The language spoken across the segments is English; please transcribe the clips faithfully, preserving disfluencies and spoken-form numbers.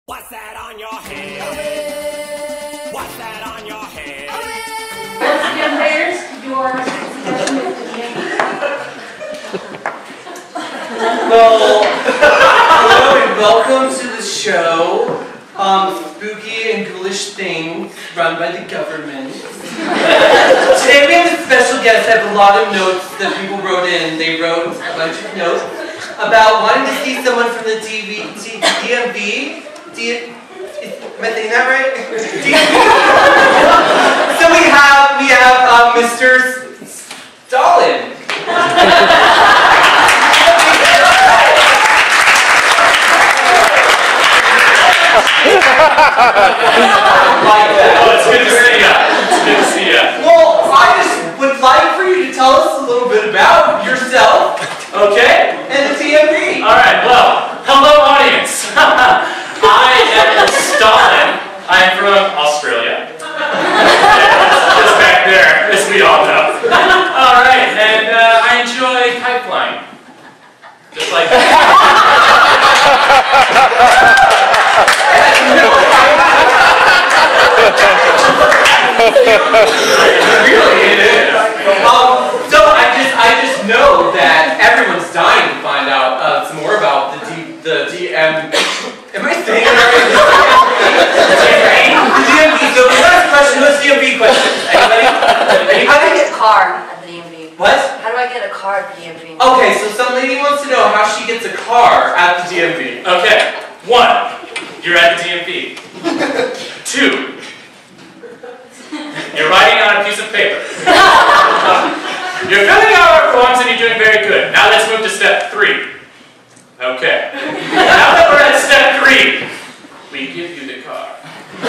What's that on your head? What's that on your head? Once again, there's your suggestion of the game. Well, hello and welcome to the show. Um, spooky and ghoulish things run by the government. Today we have a special guest. I have a lot of notes that people wrote in. They wrote a bunch of notes about wanting to see someone from the D V, D, DMV. D, am I saying that right? D M V. So we have we have uh, Mister Stalin. Like that. Oh, it's good to see ya. It's good to see ya. Well, I just would like for you to tell us a little bit about yourself, okay, and the D M V. All right. Well, hello, audience. I am Stalin. I am from Australia. Just back there, as we all know. All right, and uh, I enjoy pipeline. Just like that. Really, it is. Um, so I just, I just know that everyone's dying to find out uh, some more about the D, the D M. Am I saying it right? The D M V. So the last question, what's D M V question? Anybody? How do I get a card at the D M V? What? How do I get a card at the D M V? Okay, so some lady wants to know how she gets a car at the D M V. Okay. One, you're at the D M V. Two, you're writing on a piece of paper. You're filling out our forms and you're doing very good. Now let's move to step three. Okay. Now that we're at step three, we give you the car.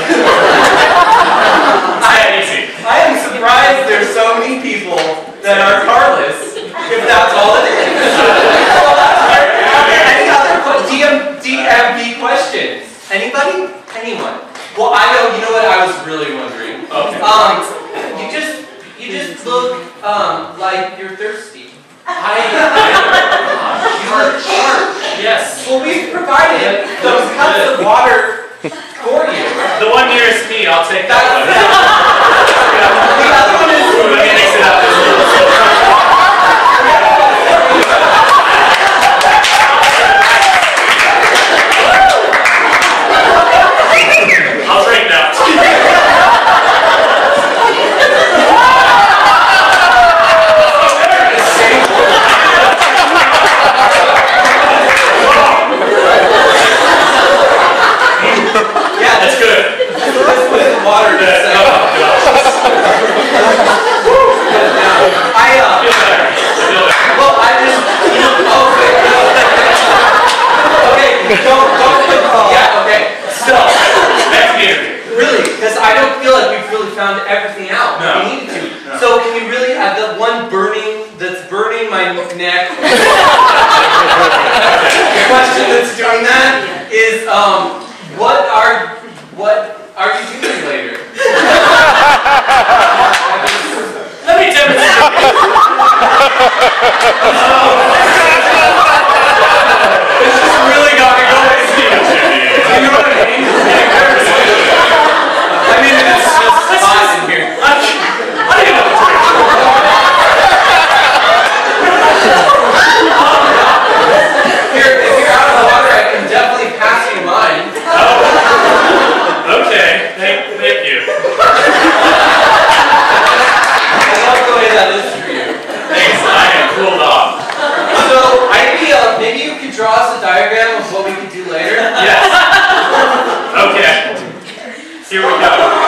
It's that easy. I am surprised there's so many people that are carless, if that's all it is. Any other D M V questions? Anybody? Anyone? Well, I know, you know what I was really wondering? Okay. Um, you just, you just look, um, like you're thirsty. I, You are sharp. yes. Well, we've provided those cups of water for you. The one nearest me, I'll take that one. The other one is... Let me mix it up. I'll drink now. Yeah, That's good. Let's put the water to Good. Oh, gosh. I, uh, Feel better. Feel better. well, I just, you know, okay, okay, don't, don't, yeah, okay, so, Next interview. really, because I don't feel like we've really found everything out No. we needed to. No. So can you really have the one burning, that's burning my neck? The question that's doing that is, um, what are, what are you doing later? Let me demonstrate. This just really got me going. You know what I mean? I mean, it's just hot in here. I don't even know what to do. Here, if you're out of water, I can definitely pass you mine. Oh. Okay. Thank, thank you. I love the way that is for you. Thanks. I am cooled off. So, maybe, uh, maybe you could draw us a diagram of what we could do later? Yes. Okay. Here we go.